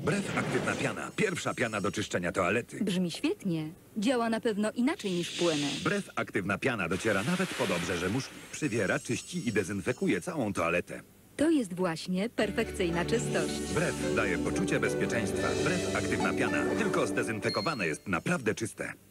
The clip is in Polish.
Brew aktywna piana. Pierwsza piana do czyszczenia toalety. Brzmi świetnie. Działa na pewno inaczej niż płyny. Brew aktywna piana dociera nawet pod obrzeże muszli. Przywiera, czyści i dezynfekuje całą toaletę. To jest właśnie perfekcyjna czystość. Brew daje poczucie bezpieczeństwa. Brew aktywna piana. Tylko zdezynfekowane jest naprawdę czyste.